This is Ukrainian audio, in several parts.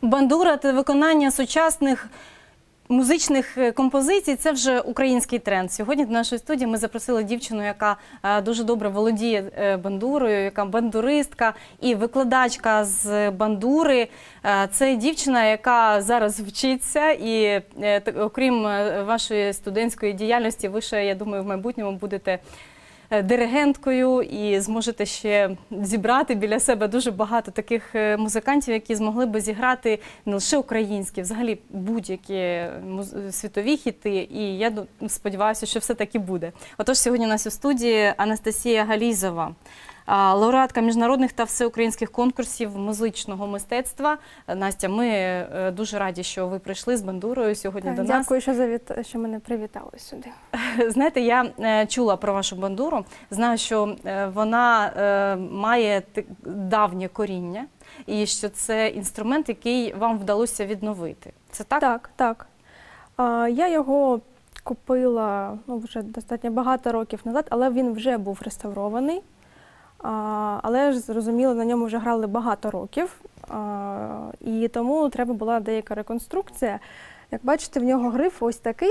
Бандура та виконання сучасних музичних композицій – це вже український тренд. Сьогодні до нашої студії ми запросили дівчину, яка дуже добре володіє бандурою, яка бандуристка і викладачка з бандури. Це дівчина, яка зараз вчиться і, окрім вашої студентської діяльності, ви ще, я думаю, в майбутньому будете диригенткою і зможете ще зібрати біля себе дуже багато таких музикантів, які змогли би зіграти не лише українські, взагалі будь-які світові хіти. І я сподіваюся, що все таки буде. Отож, сьогодні у нас у студії Анастасія Галізова, лауреатка міжнародних та всеукраїнських конкурсів музичного мистецтва. Настя, ми дуже раді, що ви прийшли з бандурою сьогодні до нас. Дякую, що мене привітали сюди. Знаєте, я чула про вашу бандуру, знаю, що вона має давнє коріння і що це інструмент, який вам вдалося відновити. Це так? Так, так. Я його купила вже достатньо багато років назад, але він вже був реставрований. Але ж, зрозуміло, на ньому вже грали багато років, і тому треба була деяка реконструкція. Як бачите, в нього гриф ось такий,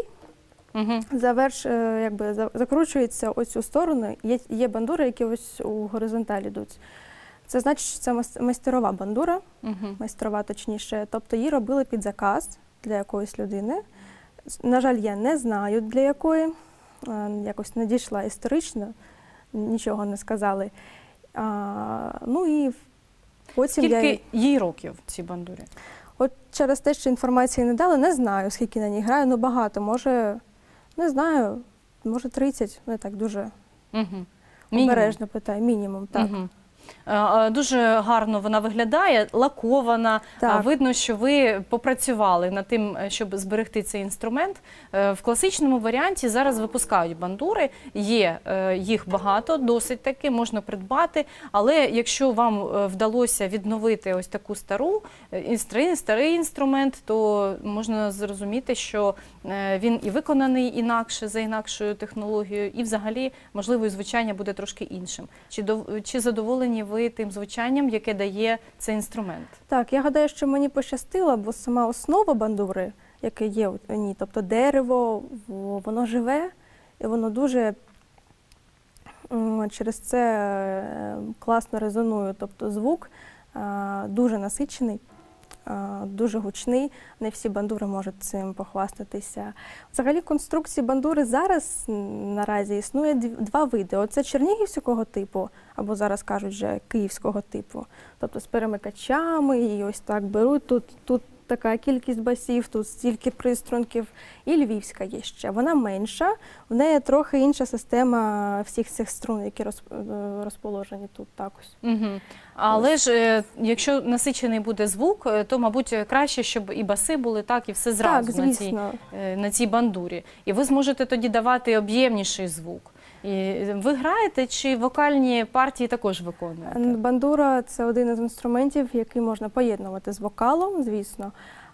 закручується ось у сторону. Є бандури, які ось у горизонталі йдуть. Це значить, що це майстерова бандура, майстерова точніше, тобто її робили під заказ для якоїсь людини. На жаль, я не знаю, для якої, якось не дійшла історично, нічого не сказали. І потім Скільки їй років цій бандурі? От через те, що інформації не дали, не знаю, скільки на ній граю, багато, може, не знаю, може 30, не так дуже обережно питаю, мінімум, так. Дуже гарно вона виглядає, лакована. Видно, що ви попрацювали над тим, щоб зберегти цей інструмент. В класичному варіанті зараз випускають бандури, є їх багато, досить таки, можна придбати. Але якщо вам вдалося відновити ось таку старий інструмент, то можна зрозуміти, що він і виконаний інакше, за інакшою технологією, і взагалі, можливо, і звучання буде трошки іншим. Чи задоволені ви тим звучанням, яке дає цей інструмент? Так, я гадаю, що мені пощастило, бо сама основа бандури, яке є у ній, тобто дерево, воно живе, і воно дуже через це класно резонує, тобто звук дуже насичений, дуже гучний, не всі бандури можуть цим похвастатися. Взагалі конструкції бандури зараз наразі існує два види. Оце чернігівського типу, або зараз кажуть вже київського типу, тобто з перемикачами, і ось так беруть, тут така кількість басів, тут стільки приструнків. І львівська є ще. Вона менша, в неї трохи інша система всіх цих струн, які розположені тут так ось. Але ж, якщо насичений буде звук, то, мабуть, краще, щоб і баси були так, і все зразу на цій бандурі. І ви зможете тоді давати об'ємніший звук. І ви граєте чи вокальні партії також виконуєте? Бандура – це один із інструментів, який можна поєднувати з вокалом, звісно.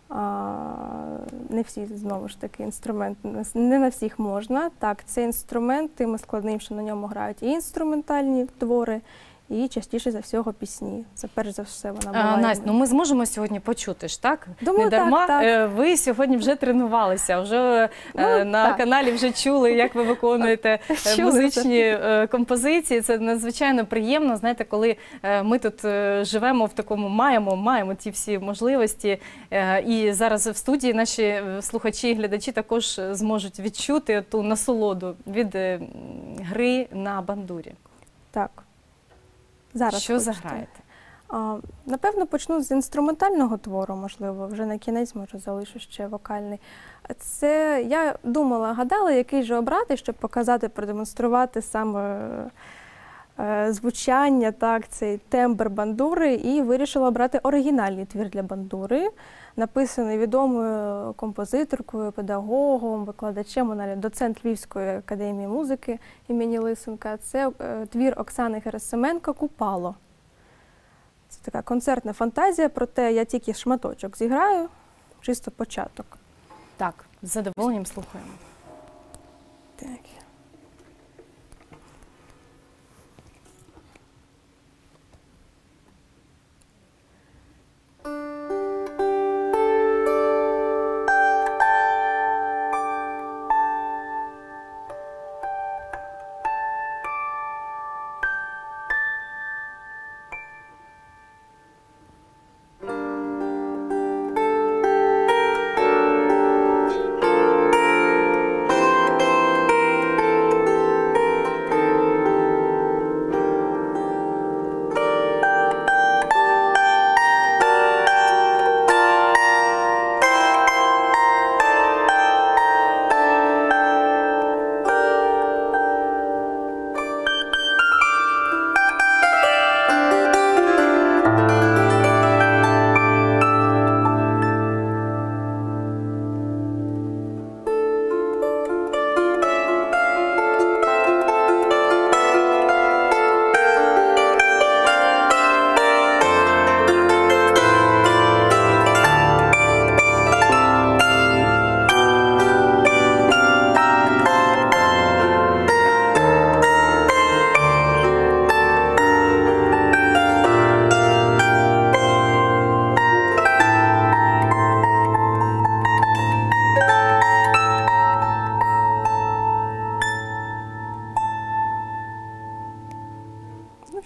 Не всі, знову ж таки, не на всіх можна. Так, цей інструмент тим складним, що на ньому грають і інструментальні твори, і частіше за всього пісні. Це перш за все вона буває. Настя, ми зможемо сьогодні почути ж, так? Думаю, не дарма так. Ви сьогодні вже тренувалися, вже на каналі вже чули, як ви виконуєте музичні композиції. Це надзвичайно приємно, знаєте, коли ми тут живемо в такому, маємо ті всі можливості. І зараз в студії наші слухачі і глядачі також зможуть відчути ту насолоду від гри на бандурі. Так. Зараз що заграєте? Напевно, почну з інструментального твору, можливо, вже на кінець, може, залишу ще вокальний. Це, я гадала, який же обрати, щоб показати, продемонструвати саме звучання, так, цей тембр бандури, і вирішила обрати оригінальний твір для бандури, написаний відомою композиторкою, педагогом, викладачем, вона доцент Львівської академії музики імені Лисенка. Це твір Оксани Герасименко «Купало». Це така концертна фантазія, проте я тільки шматочок зіграю, чисто початок. Так, з задоволенням слухаємо. Так.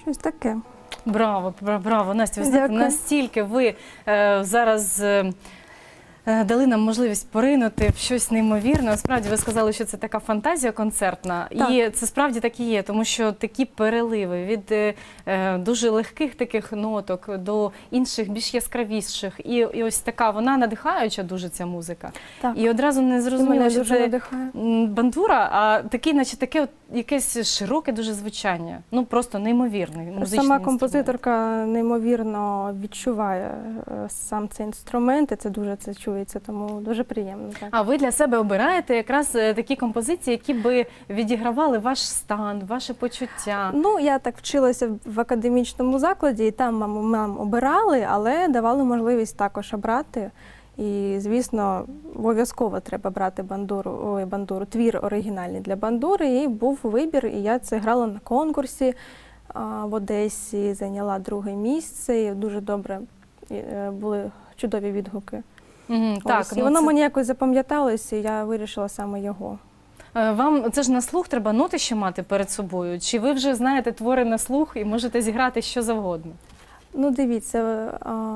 Щось таке. Браво, браво, Настя, ви знаєте, Дякую. настільки ви зараз дали нам можливість поринути в щось неймовірне. Справді, ви сказали, що це така фантазія концертна. Так. І це справді так і є, тому що такі переливи від дуже легких таких ноток до інших, більш яскравіших. І ось така, вона надихаюча дуже, ця музика. Так. І одразу не Мене зрозуміло, що дуже це надихає. бандура, а такий, наче таке от якесь широке дуже звучання. Ну, просто неймовірний музичний Сама інструмент. композиторка неймовірно відчуває сам цей інструмент, і це дуже це чується, тому дуже приємно. Так. А ви для себе обираєте якраз такі композиції, які би відігравали ваш стан, ваше почуття? Ну, я так вчилася в академічному закладі, і там нам обирали, але давали можливість також обрати. І, звісно, обов'язково треба брати бандуру, твір оригінальний для бандури. І був вибір, і я це грала на конкурсі в Одесі, зайняла 2-е місце, і дуже добре були чудові відгуки. Так, І воно мені якось запам'яталося, і я вирішила саме його. Вам це ж на слух треба ноти ще мати перед собою? Чи ви вже знаєте твори на слух і можете зіграти що завгодно? Ну, дивіться,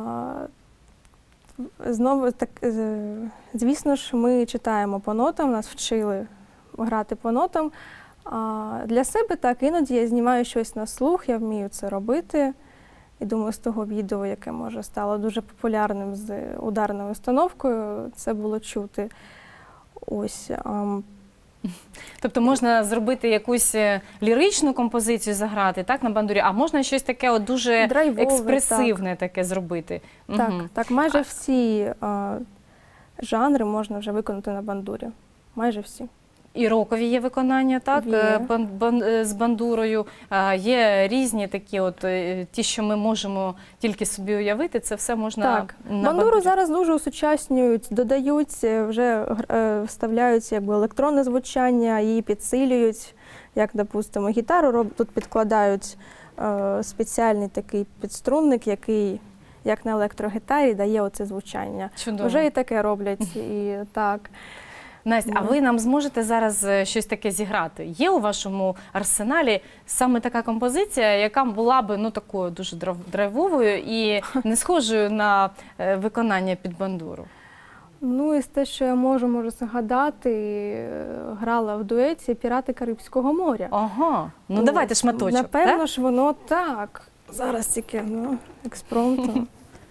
знову так, звісно ж, ми читаємо по нотам, нас вчили грати по нотам. Для себе так, іноді я знімаю щось на слух, я вмію це робити. І думаю, з того відео, яке, може, стало дуже популярним з ударною установкою, це було чути. Ось. Тобто можна зробити якусь ліричну композицію, заграти, так, на бандурі, а можна щось таке от дуже драйвове, експресивне таке зробити. Так, так, майже всі жанри можна вже виконати на бандурі. Майже всі. І рокові є виконання, так, з бандурою. Є різні такі, от ті, що ми можемо тільки собі уявити, це все можна так. на Бандуру бандурі. зараз дуже усучаснюють, додають, вже вставляють якби електронне звучання, її підсилюють. Як, допустимо, гітару тут підкладають спеціальний такий підструнник, який, як на електрогітарі, дає оце звучання. Чудово. Вже і таке роблять, і так. Настя, а ви нам зможете зараз щось таке зіграти? Є у вашому арсеналі саме така композиція, яка була би, ну, такою дуже драйвовою і не схожою на виконання під бандуру? Ну, і те, що я можу згадати, грала в дуеті «Пірати Карибського моря». Ага, ну давайте шматочок. Напевно так? ж воно так. Зараз тільки, експромтом.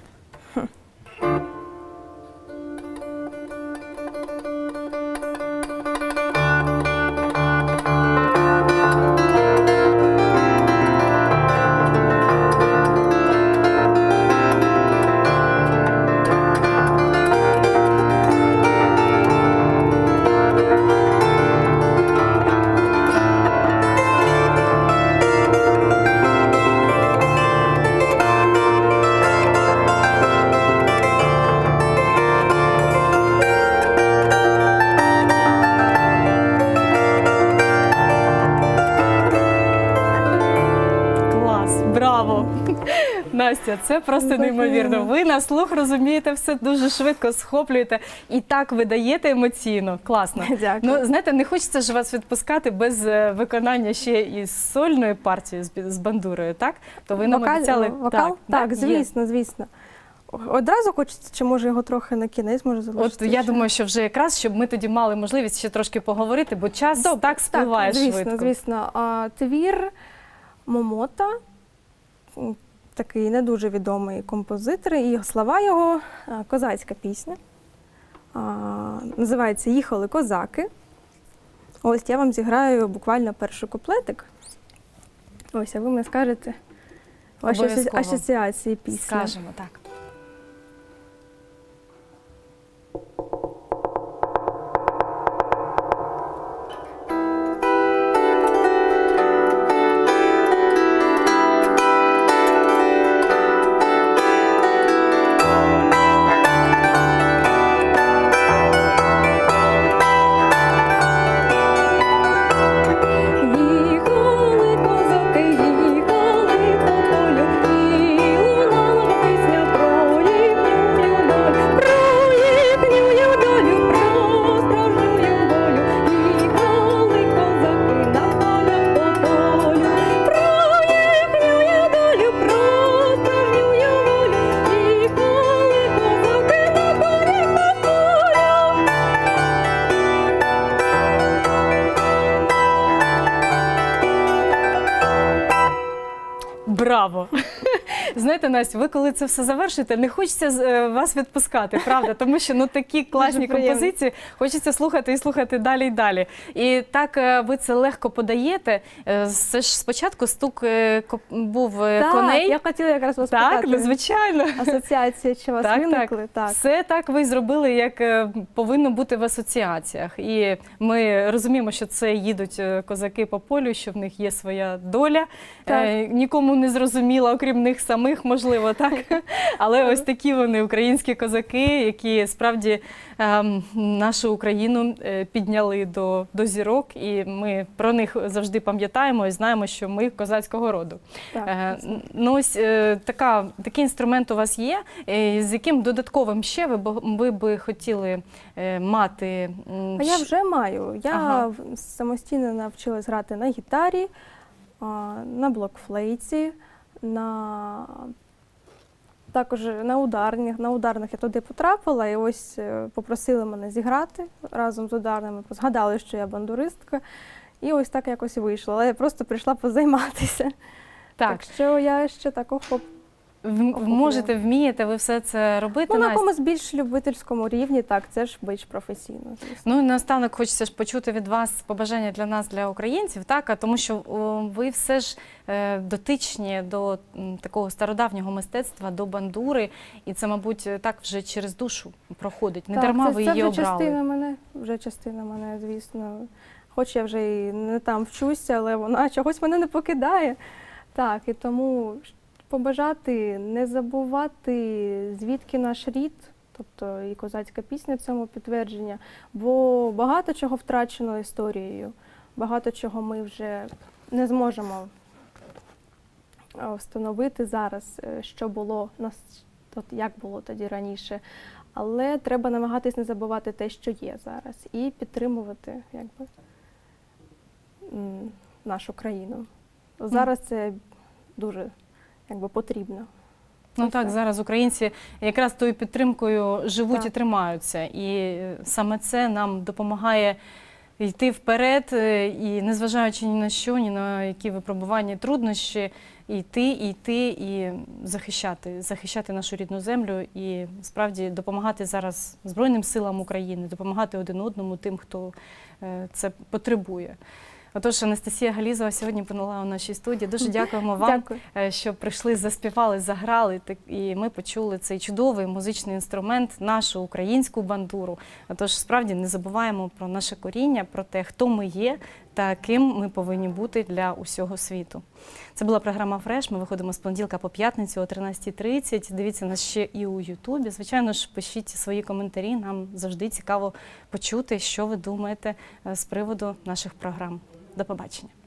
Браво! Настя, це просто неймовірно. Ви на слух розумієте все дуже швидко, схоплюєте і так видаєте емоційно. Класно. Дякую. Ну, знаєте, не хочеться ж вас відпускати без виконання ще і сольної партії з бандурою, так? То ви нам обіцяли... Вокал? Так, звісно, звісно. Одразу хочеться, чи може його трохи на кінець може залишити? От я думаю, що вже якраз, щоб ми тоді мали можливість ще трошки поговорити, бо час так спливає швидко. Звісно. Твір Момота, такий не дуже відомий композитор, і слова його козацька пісня. Називається «Їхали козаки». Ось я вам зіграю буквально перший куплетик. Ось, а ви мені скажете ваші асоціації пісні. Скажемо, так. Їхали козаки, їхали по полю, і лунала пісня про Браво! Знаєте, Настя, ви коли це все завершите, не хочеться вас відпускати, правда? Тому що такі класні композиції хочеться слухати і слухати далі і далі. І так ви це легко подаєте. Це ж спочатку стук був коней. Я хотіла якраз вас Так, питати. звичайно. Асоціації чи у вас виникли? Так. Все так ви зробили, як повинно бути в асоціаціях. І ми розуміємо, що це їдуть козаки по полю, що в них є своя доля. Нікому не зрозуміло, окрім них самих, можливо, так? Але ось такі вони, українські козаки, які справді нашу Україну підняли до зірок. І ми про них завжди пам'ятаємо і знаємо, що ми козацького роду. Ось такий інструмент у вас є. З яким додатковим ще ви би хотіли мати? А я вже маю. Я самостійно навчилась грати на гітарі, на блокфлейті, також на ударних я туди потрапила, і ось попросили мене зіграти разом з ударними, згадали, що я бандуристка, і ось так якось вийшло. Але я просто прийшла позайматися. Так що я ще такого можете, вмієте ви все це робити? На якомусь більш любительському рівні, так, це ж більш професійно. Ну і наостанок хочеться ж почути від вас побажання для нас, для українців, так, тому що ви все ж дотичні до такого стародавнього мистецтва, до бандури, і це, мабуть, так вже через душу проходить. Не дарма ви її обрали. Це вже частина мене, звісно. Хоч я вже і не там вчуся, але вона чогось мене не покидає. Так, і тому побажати не забувати, звідки наш рід, тобто і козацька пісня цьому підтвердження, бо багато чого втрачено історією, багато чого ми вже не зможемо встановити зараз, що було, як було тоді раніше. Але треба намагатись не забувати те, що є зараз, і підтримувати нашу країну. Зараз це дуже потрібно. Ну так, зараз українці якраз тою підтримкою живуть і тримаються. І саме це нам допомагає йти вперед, і незважаючи ні на що, ні на які випробування, труднощі, йти і захищати нашу рідну землю і справді допомагати зараз Збройним силам України, допомагати один одному, тим, хто це потребує. Отож, Анастасія Галізова сьогодні була у нашій студії. Дуже дякуємо вам, що прийшли, заспівали, заграли, і ми почули цей чудовий музичний інструмент, нашу українську бандуру. Отож, справді не забуваємо про наше коріння, про те, хто ми є та ким ми повинні бути для усього світу. Це була програма «Фреш». Ми виходимо з понеділка по п'ятницю о 13:30. Дивіться нас ще і у Ютубі. Звичайно ж, пишіть свої коментарі. Нам завжди цікаво почути, що ви думаєте з приводу наших програм. До побачення.